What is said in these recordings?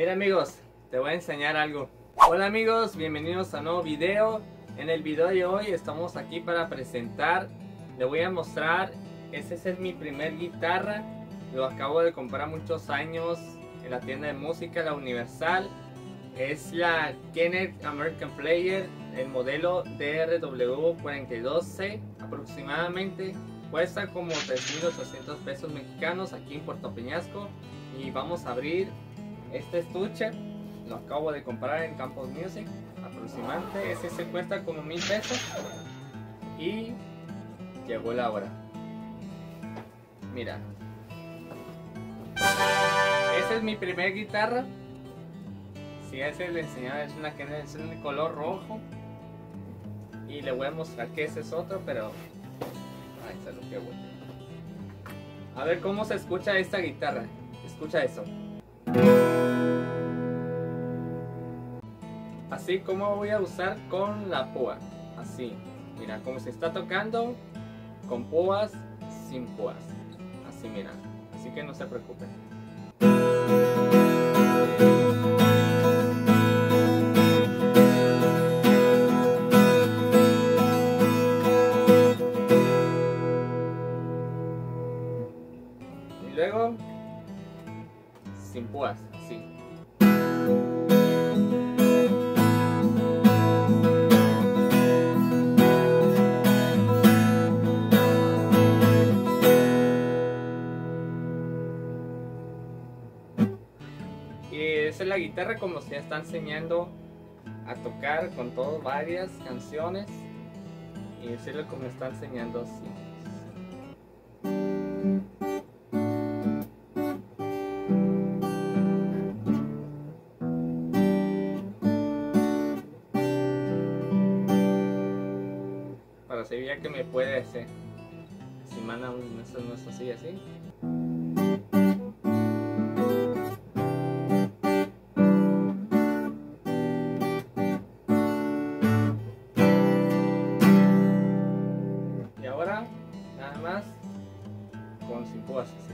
Mira amigos, te voy a enseñar algo. Hola amigos, bienvenidos a un nuevo video. En el video de hoy estamos aquí para presentar, le voy a mostrar, esa es mi primer guitarra. Lo acabo de comprar muchos años en la tienda de música, la Universal. Es la Kenneth American Player, el modelo DRW42C aproximadamente. Cuesta como 3,800 pesos mexicanos aquí en Puerto Peñasco. Y vamos a abrir este estuche. Lo acabo de comprar en Campos Music aproximadamente. Ese se cuesta como 1000 pesos. Y llegó la hora. Mira, esa es mi primera guitarra. Si ese le enseñaba, es una que es en color rojo. Y le voy a mostrar que ese es otro, pero ahí está lo que voy. A ver cómo se escucha esta guitarra. Escucha eso. Así como voy a usar con la púa. Así. Mira cómo se está tocando. Con púas, sin púas. Así mira. Así que no se preocupen. Y luego sin púas, así. Y esa es la guitarra como se está enseñando a tocar con todo, varias canciones. Y eso es lo que me está enseñando así. Para saber ya que me puede hacer. Si manda un no es así, así. Y ahora, nada más, con sin púas así.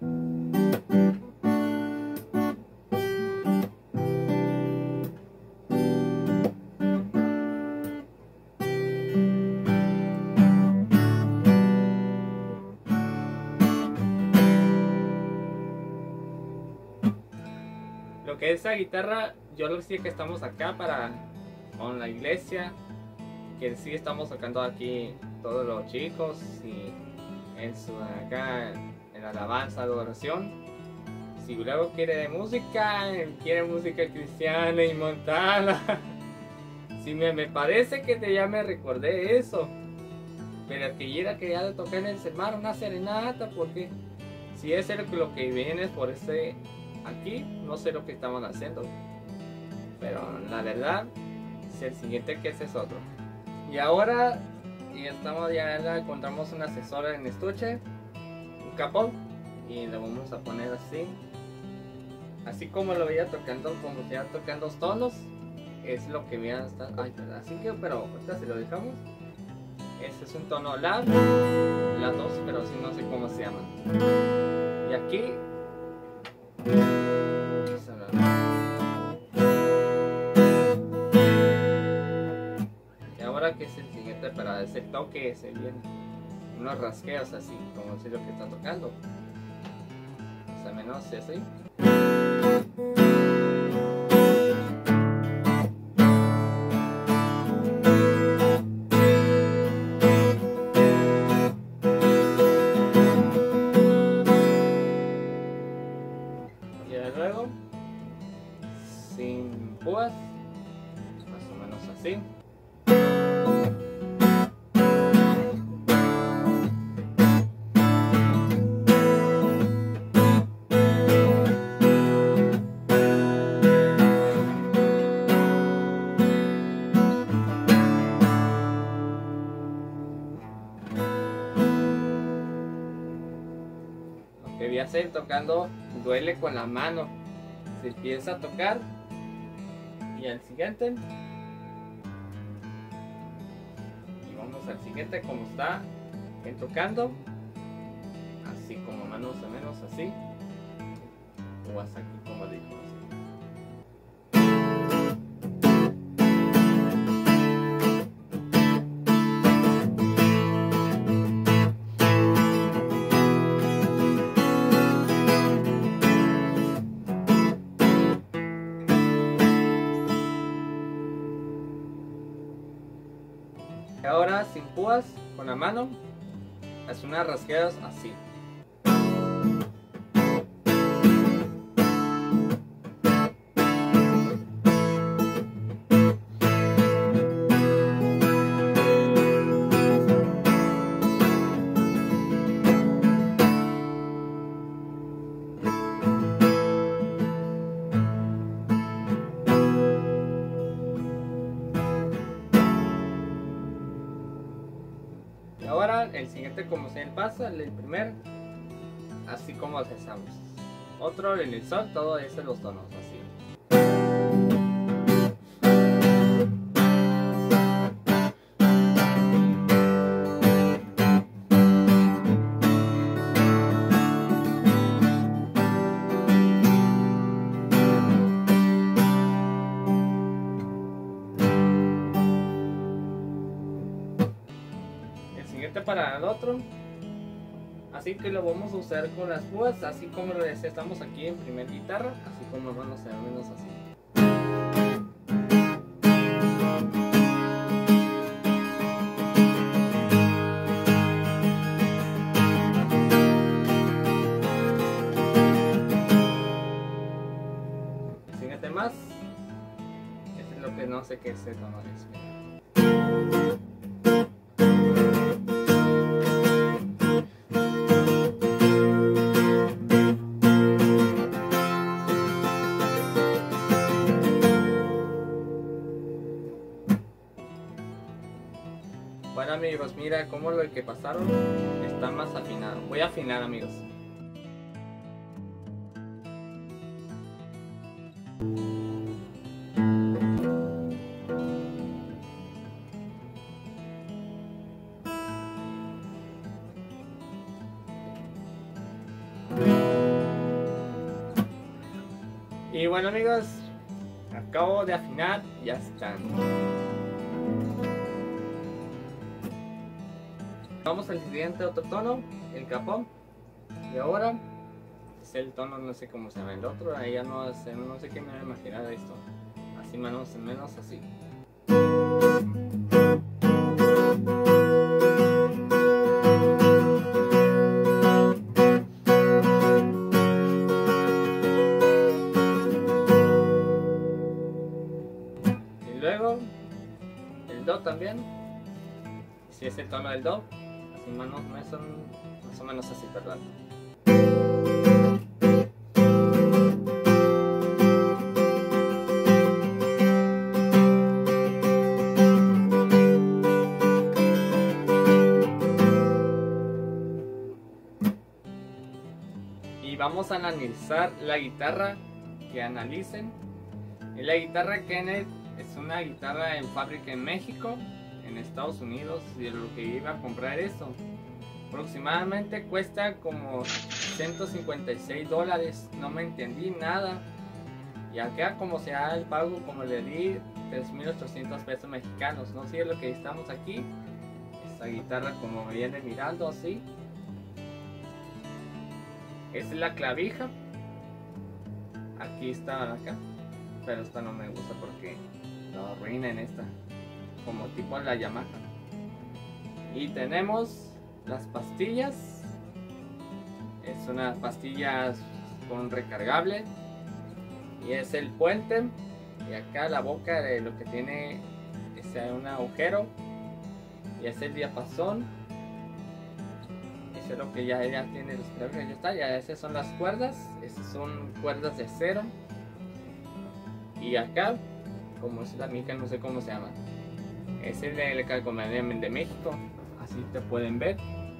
Lo que es esa guitarra, yo lo decía que estamos acá para con la iglesia, que sí estamos tocando aquí todos los chicos y en su acá en la alabanza, adoración. Si luego quiere música cristiana y montana. Si me parece que ya me recordé eso. Pero el que quiera que ya de tocar en el semar una serenata, porque si es lo que viene es por ese aquí, no sé lo que estamos haciendo. Pero la verdad, es el siguiente que ese es otro. Y ahora ya encontramos un asesor en estuche, un capón, y le vamos a poner así como lo veía tocando, como se iba tocando dos tonos, es lo que voy a estar, así que, pero ahorita se lo dejamos. Este es un tono la 2, pero así no sé cómo se llama. Y aquí y ahora que es el siguiente para ese toque, se vienen unos rasqueos así, como si lo que está tocando. O sea, menos así. Y luego, sin púas, más o menos así. Lo que voy a hacer tocando duele con la mano. Se empieza a tocar y al siguiente, y vamos al siguiente como está tocando, así como más o menos así, o hasta aquí como dijo así. Ahora sin púas, con la mano, haz unas rasgueras así. Y ahora el siguiente, como sea el paso, el primer, así como empezamos. Otro en el sol, todo es en los tonos, así. El siguiente para el otro, así que lo vamos a usar con las púas, así como lo estamos aquí en primer guitarra, así como vamos a hacer menos así. El siguiente más, este es lo que no sé qué es el tono es. Bueno amigos, mira cómo lo que pasaron está más afinado. Voy a afinar amigos. Y bueno amigos, acabo de afinar, ya están. Vamos al siguiente otro tono, el capón. Y ahora es el tono, no sé cómo se llama el otro, ahí ya no sé, no sé qué me voy a imaginar de esto. Así menos así. Y luego el do también. Si es el tono del do, así más o menos así, perdón. Y vamos a analizar la guitarra, que analicen. Y la guitarra Kenneth es una guitarra en fábrica en México, en Estados Unidos, y lo que iba a comprar eso. Aproximadamente cuesta como $156, no me entendí nada. Y acá como se da el pago, como le di, 3.800 pesos mexicanos. No sé lo que estamos aquí. Esta guitarra como me viene mirando así. Esta es la clavija. Aquí está acá. Pero esta no me gusta porque lo arruina en esta. Como tipo la Yamaha. Y tenemos las pastillas. Es unas pastillas con recargable. Y es el puente. Y acá la boca de lo que tiene es un agujero. Y es el diapasón. Eso es lo que ya tiene los claves. Ya está. Ya esas son las cuerdas. Esas son cuerdas de acero. Y acá, como es la mica, no sé cómo se llama. Es el de Calcomanía de México. Así te pueden ver.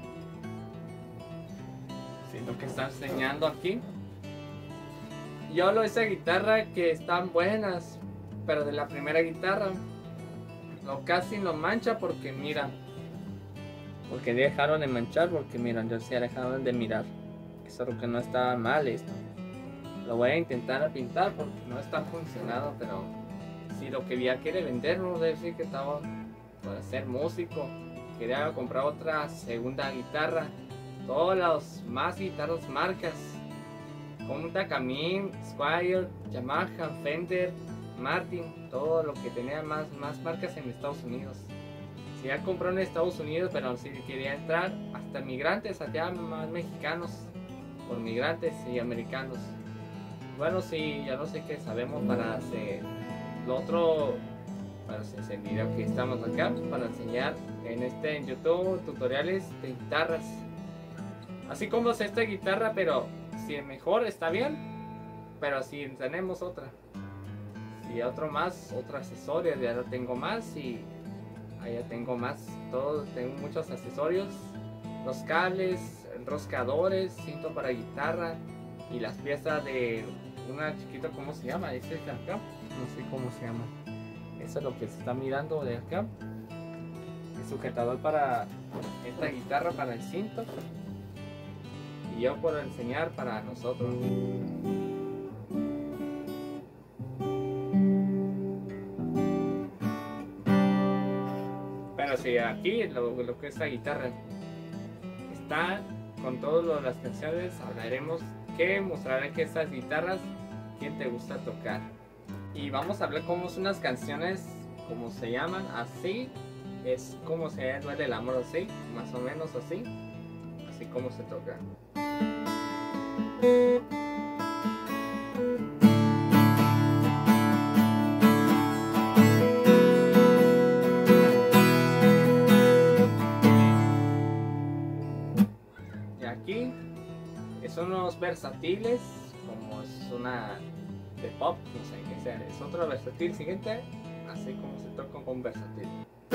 Sí, lo que está enseñando aquí. Yo lo esa guitarra que están buenas, pero de la primera guitarra lo casi no mancha porque mira, porque dejaron de manchar, porque miran, ya se dejaron de mirar. Eso es lo que no estaba mal esto. Lo voy a intentar pintar porque no está funcionando, pero si lo que ya quiere vender, no debe decir que estaba para ser músico. Quería comprar otra segunda guitarra, todas las más guitarras marcas, como Takamine, Squier, Yamaha, Fender, Martin, todo lo que tenía más marcas en Estados Unidos. ya compró en Estados Unidos, pero sí quería entrar hasta migrantes, allá más mexicanos, por migrantes y americanos. Bueno, sí, ya no sé qué sabemos para hacer lo otro, para hacer el video que estamos acá, para enseñar en YouTube tutoriales de guitarras. Así como es esta guitarra, pero si es mejor está bien, pero si tenemos otra. Y otro más, otro accesorio, ya lo tengo más y allá tengo más, todo, tengo muchos accesorios, los cables, enroscadores, cinto para guitarra y las piezas de una chiquita, ¿cómo se llama? Este de acá, no sé cómo se llama. Eso es lo que se está mirando de acá. El sujetador para esta guitarra, para el cinto. Y yo puedo enseñar para nosotros. Pero sí, aquí lo que es la guitarra está con todas las canciones. Hablaremos que mostraré que estas guitarras, quién te gusta tocar. Y vamos a hablar cómo son unas canciones, como se llaman, así. Es como se duele el amor, así, más o menos así. Así como se toca. Y aquí son unos versátiles, como es una de pop, no sé qué sea, es otro versátil siguiente, así como se toca con versátil.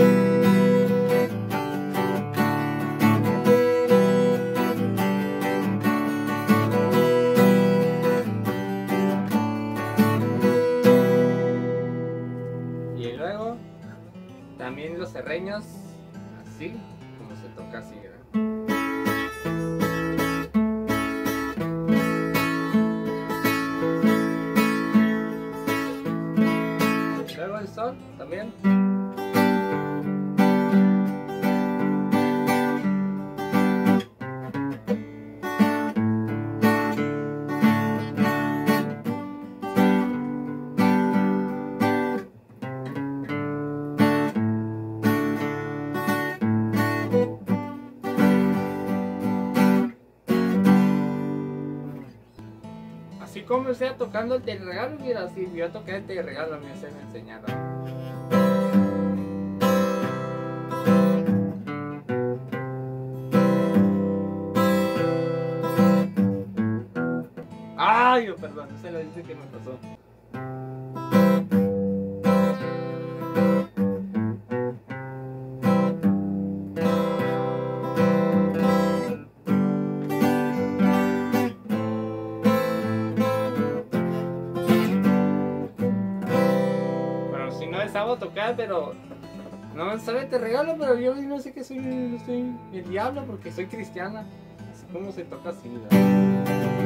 Y luego también los serreños, así como se toca así, ¿verdad? El sol también. Así comencé tocando el Te Regalo, mira, así yo a tocar el Te Regalo, me enseñaron. Ay, perdón, no se lo dice que me pasó. Bueno, si no estaba a tocar, pero no sabe Te Regalo, pero yo no sé que soy el diablo porque soy cristiana. Así como se toca así, ¿verdad?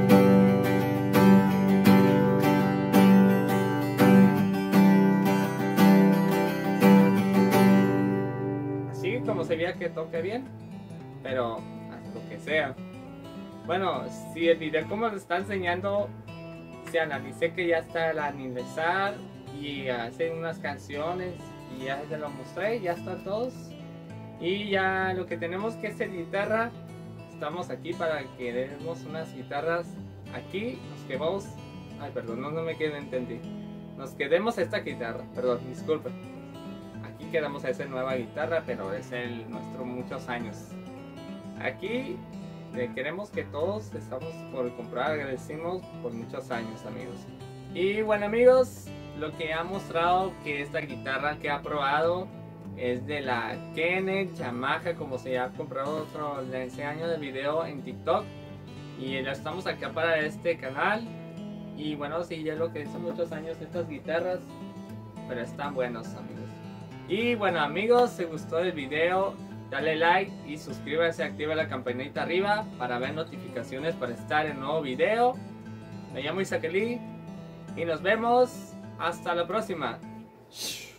Como se veía que toque bien, pero haz lo que sea. Bueno, si el video como lo está enseñando, se analicé que ya está el aniversario y hace unas canciones y ya se lo mostré, ya están todos. Y ya lo que tenemos que es guitarra, estamos aquí para que demos unas guitarras aquí, nos quedamos, ay perdón, no me quedé, entendí. Nos quedemos esta guitarra, perdón, disculpe. Aquí quedamos a esa nueva guitarra, pero es nuestro muchos años. Aquí queremos que todos estamos por comprar, agradecemos por muchos años, amigos. Y bueno, amigos, lo que ha mostrado que esta guitarra que ha probado es de la Kenneth Yamaha, como se ha comprado otro de ese año de video en TikTok. Y ya estamos acá para este canal. Y bueno, sí, ya lo que hizo muchos años estas guitarras, pero están buenos, amigos. Y bueno, amigos, si gustó el video, dale like y suscríbase, activa la campanita arriba para ver notificaciones para estar en un nuevo video. Me llamo Isaac Eli y nos vemos hasta la próxima.